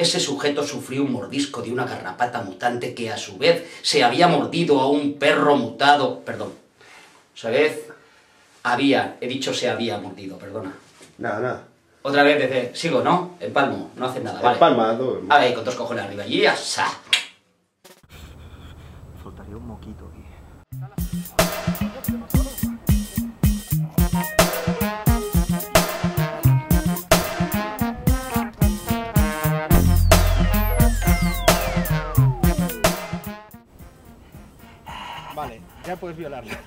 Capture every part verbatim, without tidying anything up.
ese sujeto sufrió un mordisco de una garrapata mutante que a su vez se había mordido a un perro mutado. Perdón. A su vez había, he dicho se había mordido, perdona. Nada, nada. Otra vez desde, sigo, ¿no? Empalmo, no hacen nada, vale. Empalma, tú. A ver, con dos cojones arriba y ya, sa. Soltaría un moquito aquí. Vale, ya puedes violarla.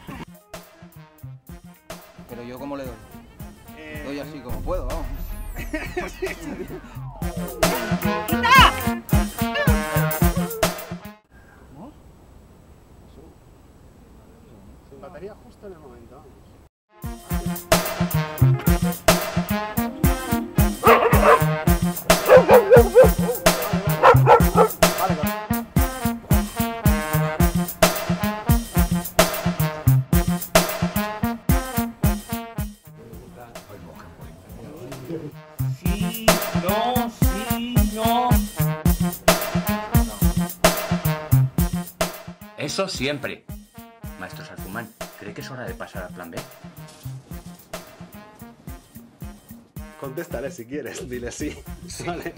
Pero yo, ¿cómo le doy? Eh... Doy así como puedo, vamos. ¿Cómo? Sin batería justo en el momento, vamos. Sí, no, sí, no. Eso siempre. Maestro Sarzumán, ¿cree que es hora de pasar al plan B? Contéstale si quieres, dile sí. Vale.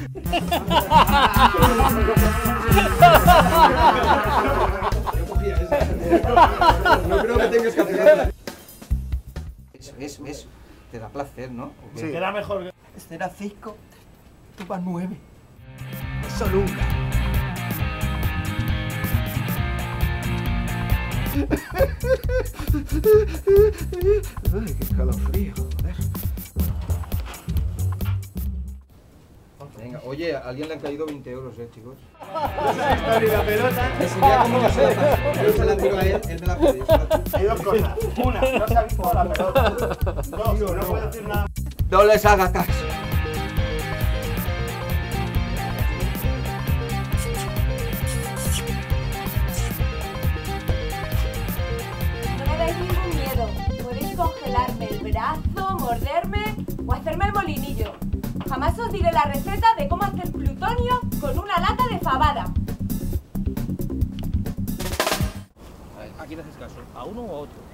No creo que tengas que hacer Eso, eso, eso. Te da placer, ¿no? Sí. Queda mejor que... Este era cinco, tú vas nueve. Eso nunca. Ay, qué escalofrío, joder. Venga, oye, a alguien le han caído veinte euros, eh, chicos. No sé si está ni la pelota. Me sería como yo se la Yo se la tiro a él, él me la pide. Hay dos cosas. Una, no se ha visto la pelota. Dos, no puedo decir nada. No les haga caso. No me dais ningún miedo. Podéis congelarme el brazo, morderme o hacerme el molinillo. Jamás os diré la receta de cómo hacer plutonio con una lata de fabada. ¿A quién haces caso? ¿A uno o a otro?